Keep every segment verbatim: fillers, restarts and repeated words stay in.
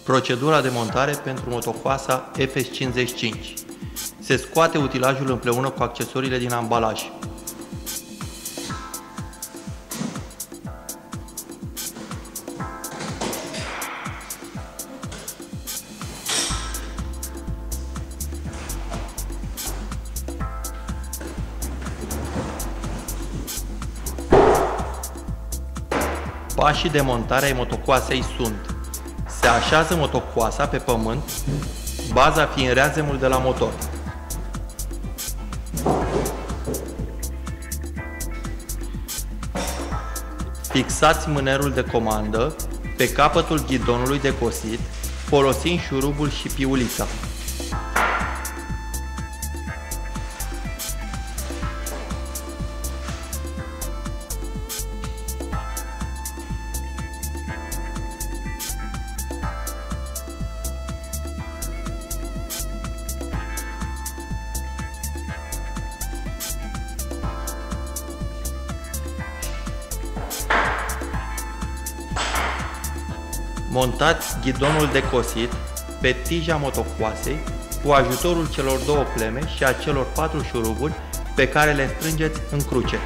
Procedura de montare pentru motocoasa F S cincizeci și cinci. Se scoate utilajul împreună cu accesoriile din ambalaj. Pașii de montare ai motocoasei sunt: se așează motocoasa pe pământ, baza fiind reazemul de la motor. Fixați mânerul de comandă pe capătul ghidonului de cosit, folosind șurubul și piulița. Montați ghidonul de cosit pe tija motocoasei cu ajutorul celor două pleme și a celor patru șuruburi pe care le strângeți în cruce.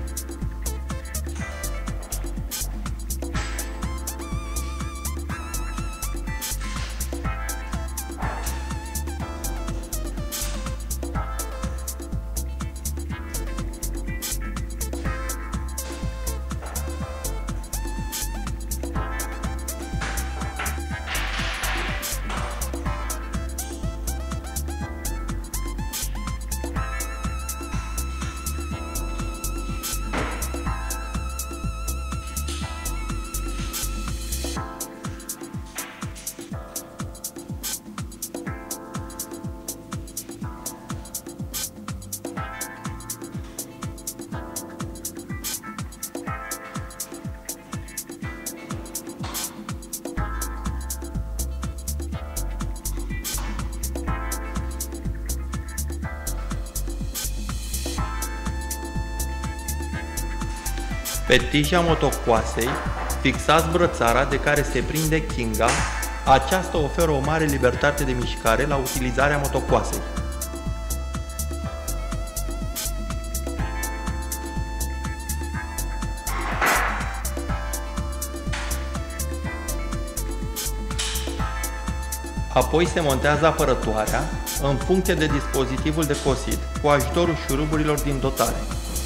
Pe tija motocoasei fixați brățara de care se prinde chinga. Aceasta oferă o mare libertate de mișcare la utilizarea motocoasei. Apoi se montează apărătoarea în funcție de dispozitivul de cosit cu ajutorul șuruburilor din dotare.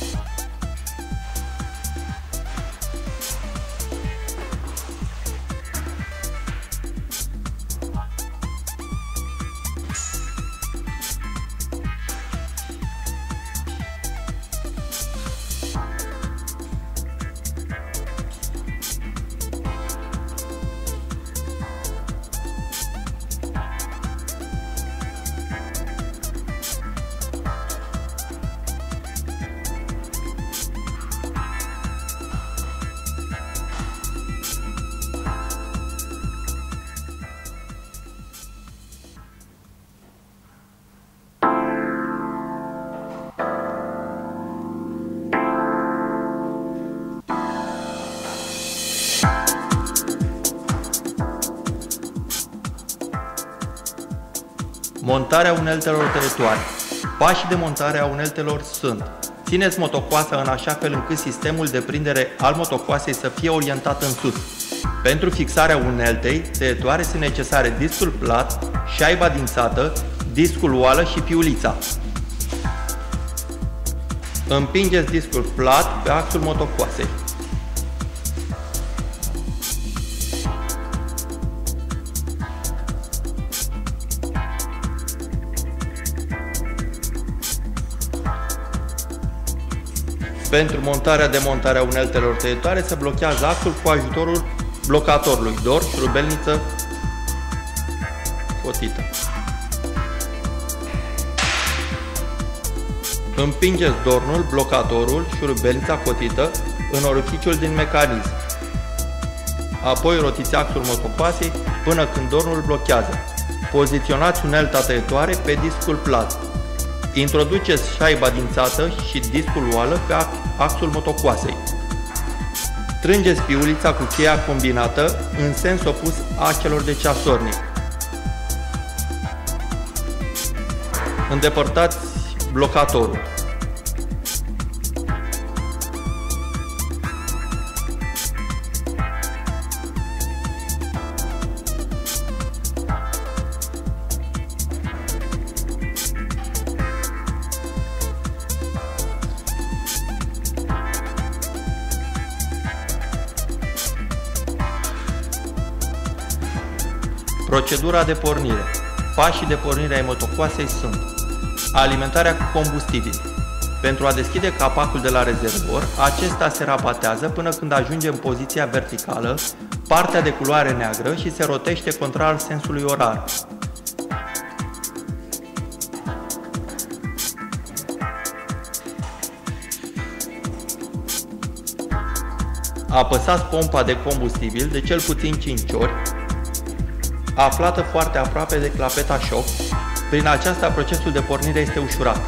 Montarea uneltelor trăitoare. Pașii de montare a uneltelor sunt: țineți motocoasa în așa fel încât sistemul de prindere al motocoasei să fie orientat în sus. Pentru fixarea uneltei trăitoare sunt necesare discul plat, șaiba dințată, discul oală și piulița. Împingeți discul plat pe axul motocoasei. Pentru montarea demontarea uneltelor trăitoare se blochează axul cu ajutorul blocatorului, dor, șurubelniță cotită. Împingeți dornul, blocatorul, șurubelnița cotită în orificiul din mecanism. Apoi rotiți axul motocoasei până când dornul blochează. Poziționați unelta trăitoare pe discul plat. Introduceți șaiba dințată și discul oală pe axul motocoasei. Strângeți piulița cu cheia combinată în sens opus a celor de ceasornic. Îndepărtați blocatorul. Procedura de pornire. Pașii de pornire ai motocoasei sunt: alimentarea cu combustibil. Pentru a deschide capacul de la rezervor, acesta se rabatează până când ajunge în poziția verticală, partea de culoare neagră, și se rotește contrar sensului orar. Apăsați pompa de combustibil de cel puțin cinci ori, aflată foarte aproape de clapeta șoc. Prin aceasta, procesul de pornire este ușurat.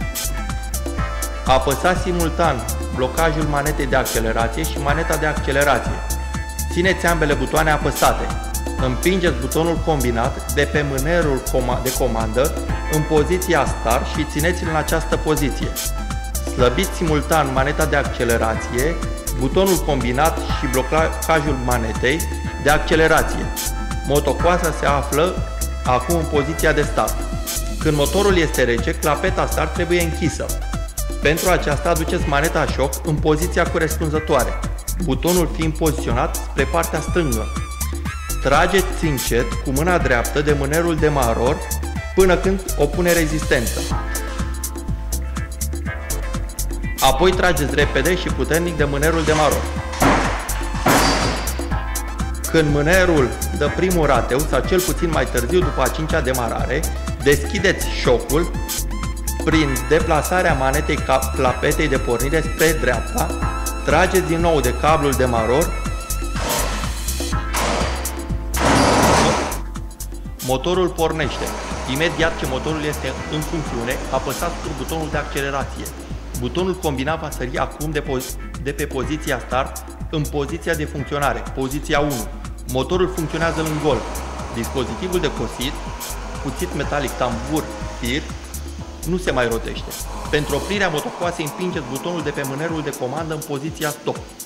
Apăsați simultan blocajul manetei de accelerație și maneta de accelerație. Țineți ambele butoane apăsate. Împingeți butonul combinat de pe mânerul de comandă în poziția Start și țineți-l în această poziție. Slăbiți simultan maneta de accelerație, butonul combinat și blocajul manetei de accelerație. Motocoasa se află acum în poziția de start. Când motorul este rece, clapeta Start trebuie închisă. Pentru aceasta, aduceți maneta șoc în poziția corespunzătoare, butonul fiind poziționat spre partea stângă. Trageți încet cu mâna dreaptă de mânerul demaror până când opune rezistență. Apoi trageți repede și puternic de mânerul demaror. Când mânerul dă primul rateu, sau cel puțin mai târziu după a cincea demarare, deschideți șocul prin deplasarea manetei clapetei de pornire spre dreapta, trageți din nou de cablul demaror, motorul pornește. Imediat ce motorul este în funcțiune, apăsați pe butonul de accelerație. Butonul combinat va sări acum de, de pe poziția Start în poziția de funcționare, poziția unu. Motorul funcționează în gol. Dispozitivul de cosit, cuțit metalic tambur tir, nu se mai rotește. Pentru oprirea motocoasei, împingeți butonul de pe mânerul de comandă în poziția Stop.